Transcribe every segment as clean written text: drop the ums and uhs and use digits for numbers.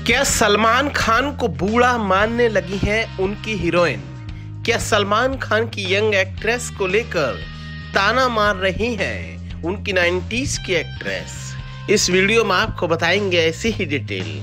क्या सलमान खान को बूढ़ा मानने लगी हैं उनकी हीरोइन? क्या सलमान खान की यंग एक्ट्रेस को लेकर ताना मार रही हैं उनकी 90s की एक्ट्रेस? इस वीडियो में आपको बताएंगे ऐसी ही डिटेल।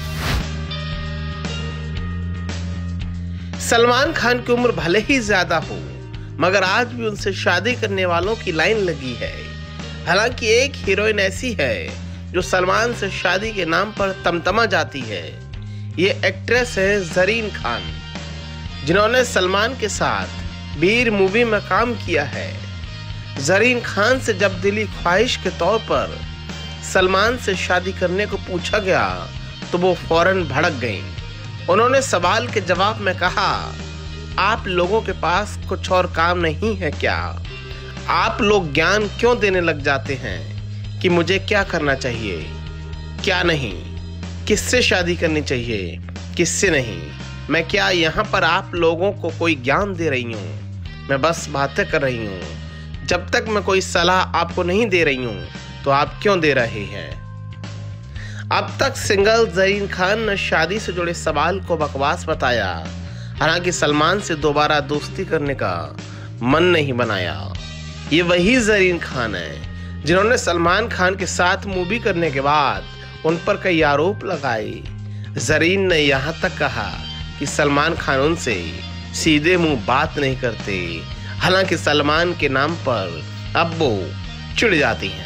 सलमान खान की उम्र भले ही ज्यादा हो, मगर आज भी उनसे शादी करने वालों की लाइन लगी है। हालांकि एक हीरोइन ऐसी है जो सलमान से शादी के नाम पर तमतमा जाती है। ये एक्ट्रेस है ज़रीन खान, जिन्होंने सलमान के साथ वीर मूवी में काम किया है। ज़रीन खान से जब दिली ख्वाहिश के तौर पर सलमान से शादी करने को पूछा गया तो वो फौरन भड़क गईं। उन्होंने सवाल के जवाब में कहा, आप लोगों के पास कुछ और काम नहीं है क्या? आप लोग ज्ञान क्यों देने लग जाते हैं कि मुझे क्या करना चाहिए, क्या नहीं, किससे शादी करनी चाहिए, किससे नहीं? मैं क्या यहाँ पर आप लोगों को कोई ज्ञान दे रही हूँ? मैं बस बातें कर रही हूँ। जब तक मैं कोई सलाह आपको नहीं दे रही हूँ तो आप क्यों दे रहे हैं? अब तक सिंगल ज़रीन खान ने शादी से जुड़े सवाल को बकवास बताया। हालांकि सलमान से दोबारा दोस्ती करने का मन नहीं बनाया। ये वही ज़रीन खान है जिन्होंने सलमान खान के साथ मूवी करने के बाद उन पर कई आरोप लगाए। ज़रीन ने यहाँ तक कहा कि सलमान खान उनसे सीधे मुंह बात नहीं करते। हालांकि सलमान के नाम पर अब वो चिढ़ जाती हैं।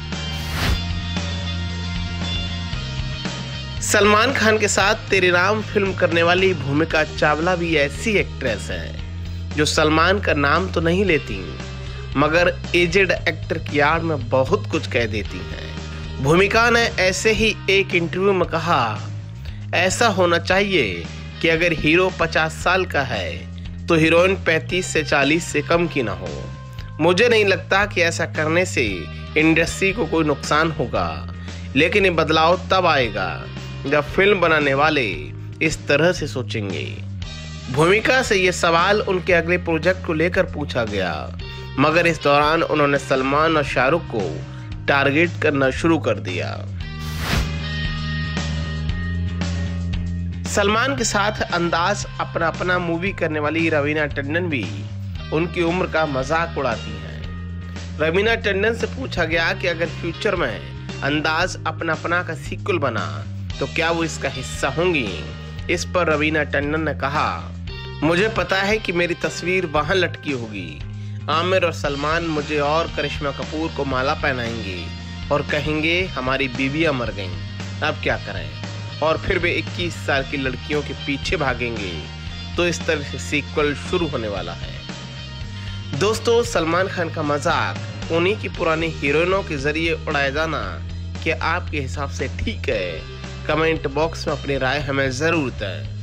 सलमान खान के साथ तेरे नाम फिल्म करने वाली भूमिका चावला भी ऐसी एक्ट्रेस है जो सलमान का नाम तो नहीं लेती, मगर एजेड एक्टर की आड़ में बहुत कुछ कह देती हैं। भूमिका ने ऐसे ही एक इंटरव्यू में कहा, ऐसा होना चाहिए कि अगर हीरो 50 साल का है तो हीरोइन 35 से 40 से कम की ना हो। मुझे नहीं लगता कि ऐसा करने से इंडस्ट्री को कोई नुकसान होगा, लेकिन ये बदलाव तब आएगा जब फिल्म बनाने वाले इस तरह से सोचेंगे। भूमिका से ये सवाल उनके अगले प्रोजेक्ट को लेकर पूछा गया, मगर इस दौरान उन्होंने सलमान और शाहरुख को टारगेट करना शुरू कर दिया। सलमान के साथ अंदाज अपना अपना मूवी करने वाली रवीना टंडन भी उनकी उम्र का मजाक उड़ाती हैं। रवीना टंडन से पूछा गया कि अगर फ्यूचर में अंदाज अपना अपना का सीक्वल बना तो क्या वो इसका हिस्सा होंगी? इस पर रवीना टंडन ने कहा, मुझे पता है कि मेरी तस्वीर वहां लटकी होगी। आमिर और सलमान मुझे और करिश्मा कपूर को माला पहनाएंगे और कहेंगे हमारी बीवियां मर गईं, अब क्या करें? और फिर वे 21 साल की लड़कियों के पीछे भागेंगे। तो इस तरह से सीक्वल शुरू होने वाला है। दोस्तों, सलमान खान का मजाक उन्हीं की पुरानी हीरोइनों के जरिए उड़ाया जाना क्या आपके हिसाब से ठीक है? कमेंट बॉक्स में अपनी राय हमें जरूर दें।